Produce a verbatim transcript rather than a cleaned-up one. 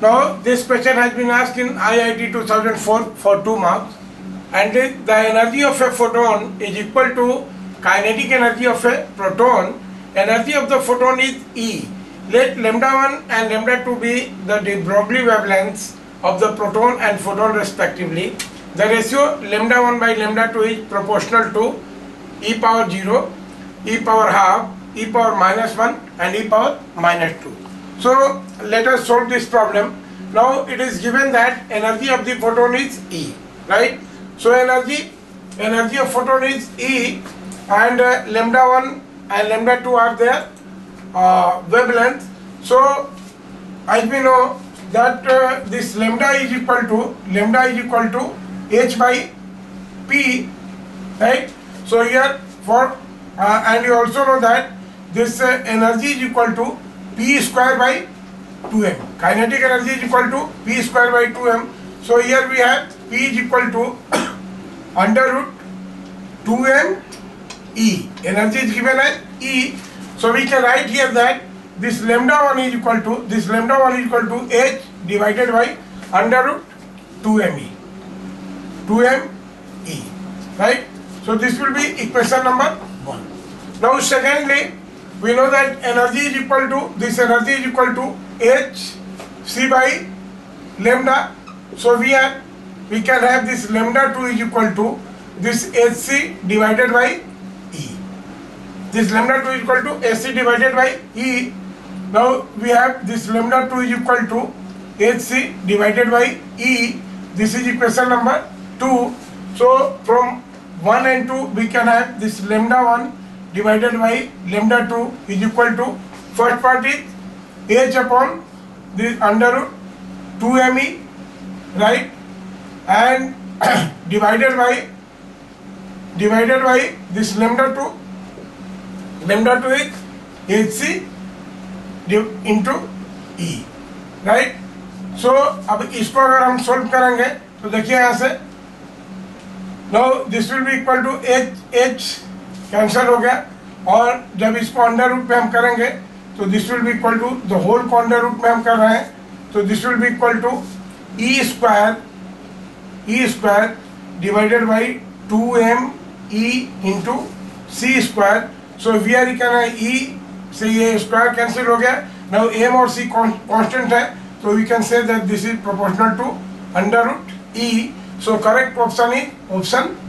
Now this question has been asked in I I T two thousand four for two marks, and the energy of a photon is equal to kinetic energy of a proton. Energy of the photon is E. Let lambda one and lambda two be the de Broglie wavelengths of the proton and photon respectively. The ratio lambda one by lambda two is proportional to e power zero, e power half, e power minus one and e power minus two. So let us solve this problem. Now it is given that energy of the photon is E, right? So energy energy of photon is E, and uh, lambda one and lambda two are their uh, wavelength. So as we know that uh, this lambda is equal to lambda is equal to h by p, right? So here for uh, and you also know that this uh, energy is equal to p square by two m. Kinetic energy is equal to p square by two m. So here we have p is equal to under root two m E. Energy is given as E. So we can write here that this lambda one is equal to this lambda one is equal to h divided by under root two m E. two m E. Right? So this will be equation number one. Now secondly, we know that energy is equal to this energy is equal to h c by lambda. So we have we can have this lambda two is equal to this hc divided by E. This lambda two is equal to hc divided by E. Now we have this lambda two is equal to hc divided by E. This is equation number two. So from one and two we can have this lambda one divided by lambda two is equal to, first part is h upon this under root two m E, right, and divided by divided by this lambda two. Lambda two is hc into E, right? So अब इसको अगर हम solve करेंगे तो देखिए यहाँ से now this will be equal to h h cancel हो गया, और जब इसको अंडर रूट में हम करेंगे तो this will be equal to the whole को अंडर रूट में हम कर रहे हैं तो this will be equal to E square E square divided by two M E into C square. So we are कहना है ई से ये स्क्वायर कैंसिल हो गया. नाउ एम और सी कांस्टेंट है तो we can say that this is proportional to under root E. So correct option is option